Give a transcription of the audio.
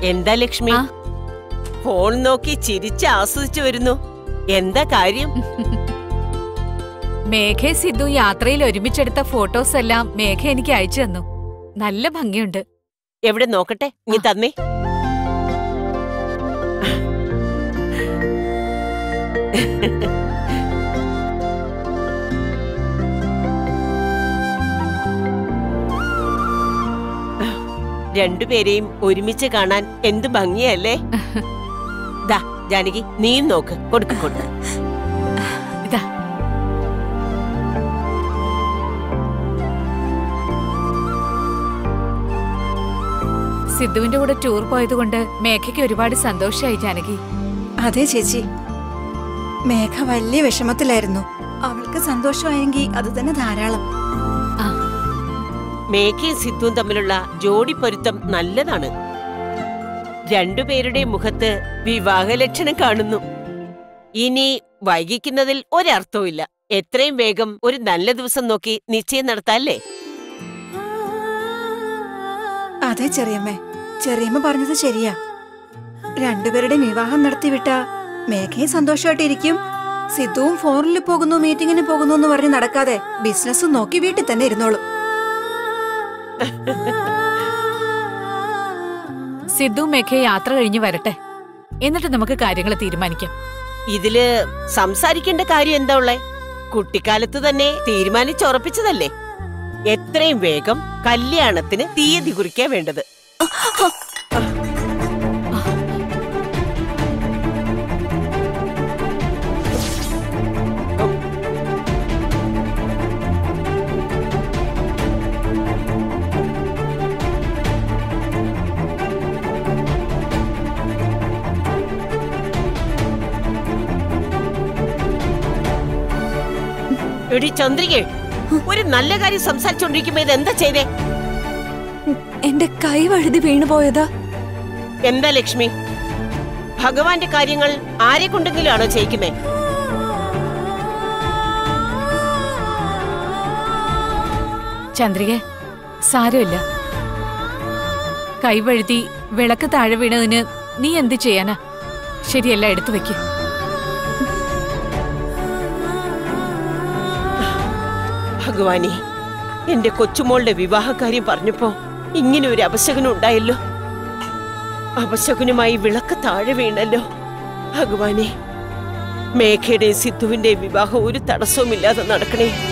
എന്താ ലക്ഷ്മി ഫോൺ നോക്കി ചിരിച്ച് ആസ്വദിച്ചു വരുന്നു? എന്താ കാര്യം? മേഘ സിദ്ധു യാത്രയിൽ ഒരുമിച്ചെടുത്ത ഫോട്ടോസ് എല്ലാം മേഘ എനിക്ക് അയച്ചു തന്നു. നല്ല ഭംഗിയുണ്ട്. എവിടെ നോക്കട്ടെ, നീ തന്നേ. രണ്ടുപേരെയും ഒരുമിച്ച് കാണാൻ എന്ത് ഭംഗിയല്ലേ? ദാ ജാനകി, നീയും നോക്ക്. കൊടുക്കൊണ്ട് ഇതാ. സിദ്ധുവിന്റെ കൂടെ ടൂർ പോയതുകൊണ്ട് മേഘയ്ക്ക് ഒരുപാട് സന്തോഷമായി ജാനകി. അതെ ചേച്ചി, മേഘ വലിയ വിഷമത്തിലായിരുന്നു. അവൾക്ക് സന്തോഷമായെങ്കിൽ അത് തന്നെ ധാരാളം. മേഘയും സിദ്ധുവും തമ്മിലുള്ള ജോഡി പൊരുത്തം നല്ലതാണ്. രണ്ടുപേരുടെ മുഖത്ത് വിവാഹ ലക്ഷണം കാണുന്നു. ഇനി വൈകിക്കുന്നതിൽ ഒരർത്ഥവുമില്ല. എത്രയും വേഗം ഒരു നല്ല ദിവസം നോക്കി നിശ്ചയം നടത്താല്ലേ? അതെ ചെറിയമ്മേ, ചെറിയമ്മ പറഞ്ഞത് ശരിയാ. രണ്ടുപേരുടെ വിവാഹം നടത്തിവിട്ട മേഘയും സന്തോഷമായിട്ടിരിക്കും. സിദ്ധുവും ഫോണിൽ പോകുന്നു, മീറ്റിങ്ങിന് പോകുന്നു എന്ന് പറഞ്ഞ് നടക്കാതെ ബിസിനസ് നോക്കി വീട്ടിൽ തന്നെ ഇരുന്നോളും. സിദ്ധു മേഘ യാത്ര കഴിഞ്ഞ് വരട്ടെ, എന്നിട്ട് നമുക്ക് കാര്യങ്ങൾ തീരുമാനിക്കാം. ഇതില് സംസാരിക്കേണ്ട കാര്യം എന്താ ഉള്ളേ? കുട്ടിക്കാലത്ത് തന്നെ തീരുമാനിച്ചുറപ്പിച്ചതല്ലേ. എത്രയും വേഗം കല്യാണത്തിന് തീയതി കുറിക്കാ വേണ്ടത്. എടി ചന്ദ്രികേ, ഒരു നല്ല കാര്യം സംസാരിച്ചോണ്ടിരിക്കുമ്പോ ഇതെന്താ ചെയ്തേ? എന്റെ കൈ വഴുതി വീണുപോയതാ. എന്താ ലക്ഷ്മി, ഭഗവാന്റെ കാര്യങ്ങൾ ആരെ കൊണ്ടെങ്കിലും ആണോ ചെയ്യിക്കുന്നേ? ചന്ദ്രിക, സാരമില്ല. കൈവഴുതി വിളക്ക് താഴെ വീണതിന് നീ എന്ത് ചെയ്യാനാ? ശരിയല്ല, എടുത്തു വെക്ക്. ഭഗവാനെ, എന്റെ കൊച്ചുമോളുടെ വിവാഹകാര്യം പറഞ്ഞപ്പോ ഇങ്ങനെ ഒരു അപശകുനം ഉണ്ടായല്ലോ. അപശകുനമായി വിളക്ക് താഴെ വീണല്ലോ. ഭഗവാനെ, മേഘയുടെയും സിദ്ധുവിന്റെയും വിവാഹം ഒരു തടസ്സവുമില്ലാതെ നടക്കണേ.